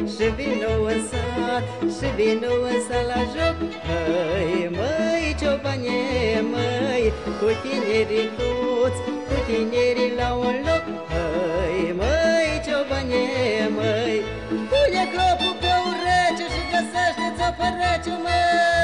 și vino în sat, și vino în sat la joc. Măi, măi, ciobane, măi, cu tinerii toți, cu tinerii la un loc. Măi, măi, ciobane, măi, pune clopul pe urece și găsește-ți-o părece, măi.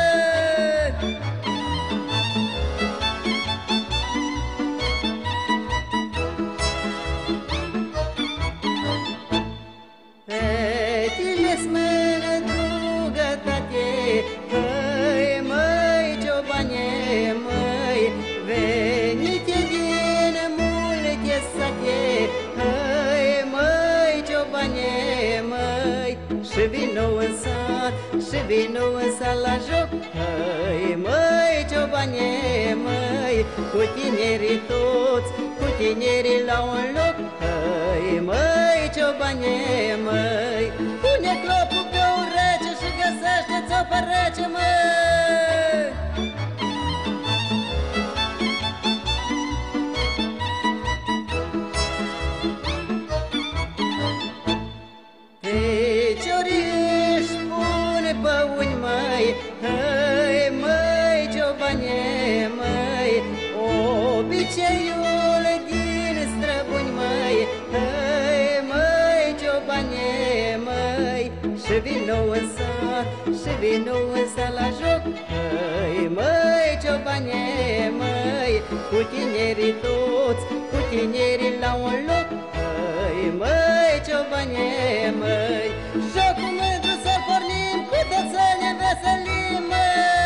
Fetile-s mână drugătate, măi, măi, ciobane, măi, venite din multe sate, măi, măi, ciobane, măi, și vino în sat, și vino în sat la joc. Măi, măi, ciobane, măi, cu tinerii toți, cu tinerii la un loc. Măi, măi, ciobane, măi, pune clopul pe urece și găsește-ți-o părece, măi. Feciorii își pune băuni, măi, hăi, măi, ciobane, măi, obiceiul din străbuni, măi, hăi, măi, ciobane, măi, și vino în sat, și vino în sat la joc. Măi, măi, ciobane, măi, cu tinerii toți, cu tinerii la un loc. Măi, măi, ciobane, măi, jocul mândru să pornim, cu toți să ne veselim, măi.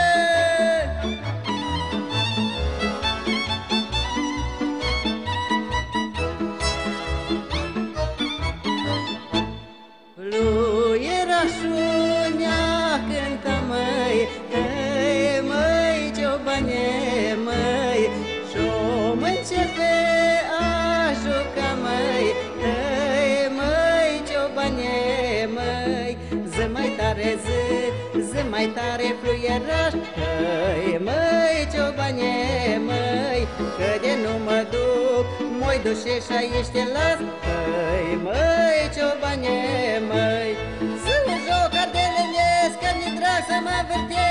Fluierașul ne-a cântat, măi, hăi, măi, ciobane, măi, și-om începe a juca, măi, hăi, măi, ciobane, măi, zi mai tare, zi mai tare, fluieraș. Hăi, măi, ciobane, măi, că de nu mă duc, m-oi duce și aici te las. Hăi, măi, ciobane, măi, să-mi joc ardelenesc, că mi-e drag să mă vârtesc.